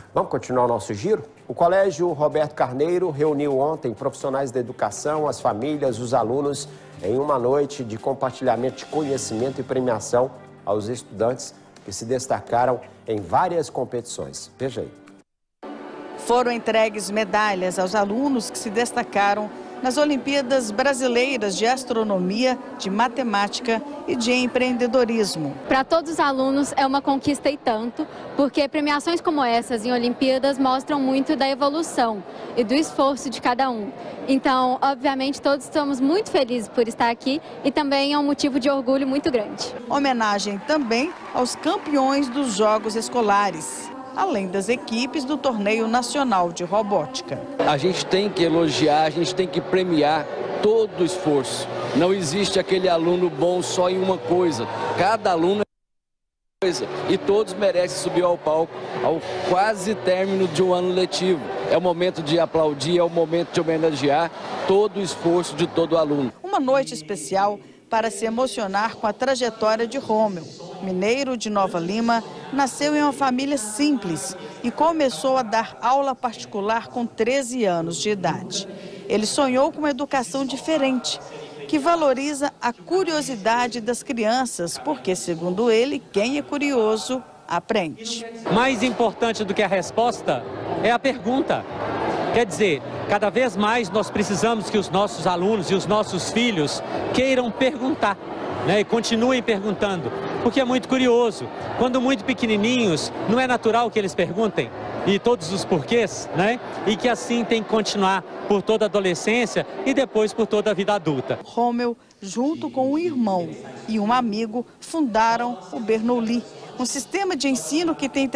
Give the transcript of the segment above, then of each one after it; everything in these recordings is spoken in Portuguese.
Vamos continuar o nosso giro? O Colégio Roberto Carneiro reuniu ontem profissionais da educação, as famílias, os alunos, em uma noite de compartilhamento de conhecimento e premiação aos estudantes que se destacaram em várias competições. Veja aí. Foram entregues medalhas aos alunos que se destacaram nas Olimpíadas Brasileiras de Astronomia, de Matemática e de Empreendedorismo. Para todos os alunos é uma conquista e tanto, porque premiações como essas em Olimpíadas mostram muito da evolução e do esforço de cada um. Então, obviamente, todos estamos muito felizes por estar aqui e também é um motivo de orgulho muito grande. Homenagem também aos campeões dos Jogos Escolares, além das equipes do Torneio Nacional de Robótica. A gente tem que elogiar, a gente tem que premiar todo o esforço. Não existe aquele aluno bom só em uma coisa. Cada aluno é uma coisa e todos merecem subir ao palco ao quase término de um ano letivo. É o momento de aplaudir, é o momento de homenagear todo o esforço de todo aluno. Uma noite especial para se emocionar com a trajetória de Rômel. Mineiro de Nova Lima, nasceu em uma família simples e começou a dar aula particular com 13 anos de idade. Ele sonhou com uma educação diferente, que valoriza a curiosidade das crianças, porque, segundo ele, quem é curioso aprende. Mais importante do que a resposta é a pergunta. Quer dizer, cada vez mais nós precisamos que os nossos alunos e os nossos filhos queiram perguntar, né, e continuem perguntando, porque é muito curioso. Quando muito pequenininhos, não é natural que eles perguntem, e todos os porquês, né? E que assim tem que continuar por toda a adolescência e depois por toda a vida adulta. Rômel, junto com um irmão e um amigo, fundaram o Bernoulli, um sistema de ensino que tem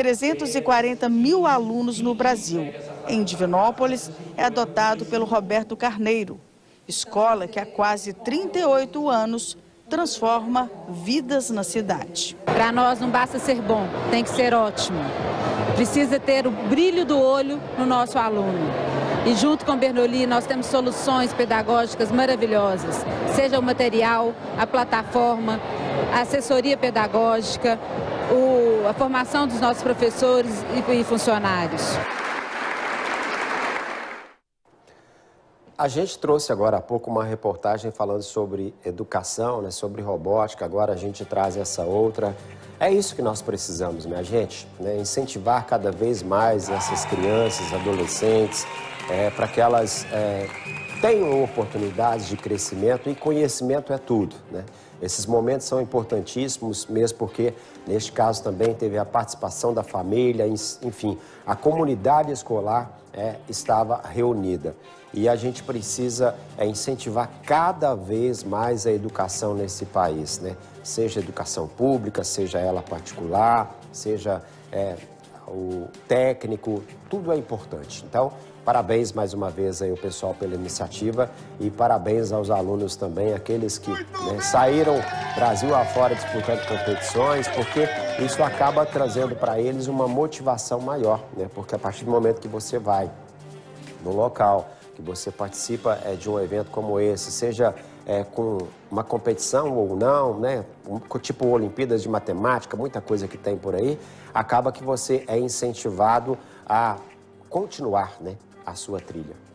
340 mil alunos no Brasil. Em Divinópolis, é adotado pelo Roberto Carneiro, escola que há quase 38 anos transforma vidas na cidade. Para nós não basta ser bom, tem que ser ótimo. Precisa ter o brilho do olho no nosso aluno. E junto com o Bernoulli nós temos soluções pedagógicas maravilhosas, seja o material, a plataforma, a assessoria pedagógica, a formação dos nossos professores e funcionários. A gente trouxe agora há pouco uma reportagem falando sobre educação, né, sobre robótica, agora a gente traz essa outra. É isso que nós precisamos, minha gente, né, incentivar cada vez mais essas crianças, adolescentes, para que elas tenham oportunidades de crescimento, e conhecimento é tudo, né? Esses momentos são importantíssimos, mesmo porque, neste caso, também teve a participação da família, enfim, a comunidade escolar estava reunida. E a gente precisa incentivar cada vez mais a educação nesse país, né? Seja a educação pública, seja ela particular, seja o técnico, tudo é importante. Então, parabéns mais uma vez aí ao pessoal pela iniciativa e parabéns aos alunos também, aqueles que saíram Brasil afora disputando competições, porque isso acaba trazendo para eles uma motivação maior, né? Porque a partir do momento que você vai no local, que você participa de um evento como esse, seja com uma competição ou não, né? Tipo Olimpíadas de Matemática, muita coisa que tem por aí, acaba que você é incentivado a continuar, né, a sua trilha.